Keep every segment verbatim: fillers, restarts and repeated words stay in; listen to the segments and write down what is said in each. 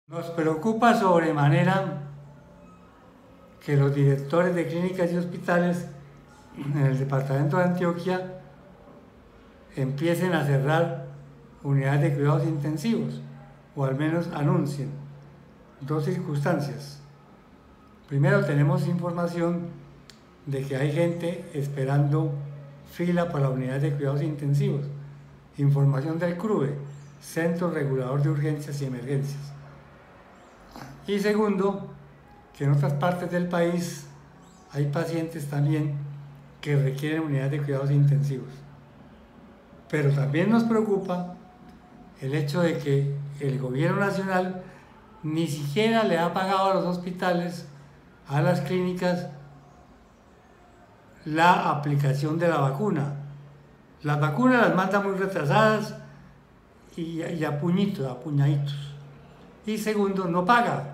Nos preocupa sobremanera que los directores de clínicas y hospitales en el departamento de Antioquia empiecen a cerrar unidades de cuidados intensivos, o al menos anuncien. Dos circunstancias. Primero, tenemos información de que hay gente esperando fila para unidades de cuidados intensivos. Información del CRUE, Centro Regulador de Urgencias y Emergencias. Y segundo, que en otras partes del país hay pacientes también que requieren unidades de cuidados intensivos. Pero también nos preocupa el hecho de que el gobierno nacional ni siquiera le ha pagado a los hospitales, a las clínicas, la aplicación de la vacuna. Las vacunas las manda muy retrasadas y, y a puñitos, a puñaditos. Y segundo, no paga.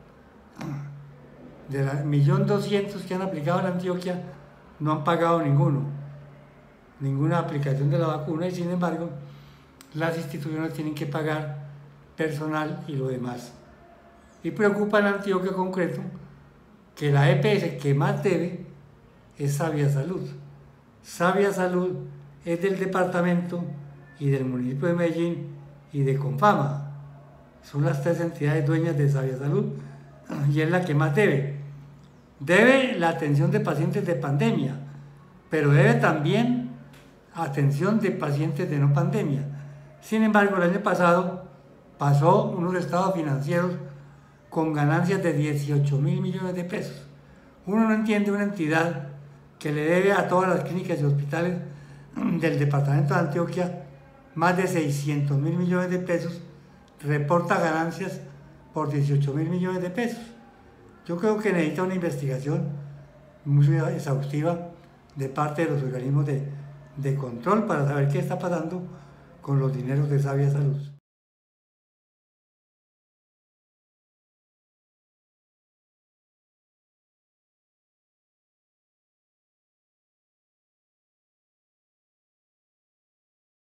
De los un millón doscientos mil que han aplicado en Antioquia, no han pagado ninguno, ninguna aplicación de la vacuna, y sin embargo, las instituciones tienen que pagar personal y lo demás. Y preocupa en Antioquia en concreto que la E P S que más debe es Sabia Salud. Sabia Salud es del departamento y del municipio de Medellín y de Confama. Son las tres entidades dueñas de Sabia Salud y es la que más debe. Debe la atención de pacientes de pandemia, pero debe también atención de pacientes de no pandemia. Sin embargo, el año pasado pasó unos estados financieros con ganancias de dieciocho mil millones de pesos. Uno no entiende una entidad que le debe a todas las clínicas y hospitales del departamento de Antioquia más de seiscientos mil millones de pesos, reporta ganancias por dieciocho mil millones de pesos. Yo creo que necesita una investigación muy exhaustiva de parte de los organismos de, de control para saber qué está pasando con los dineros de Sabia Salud.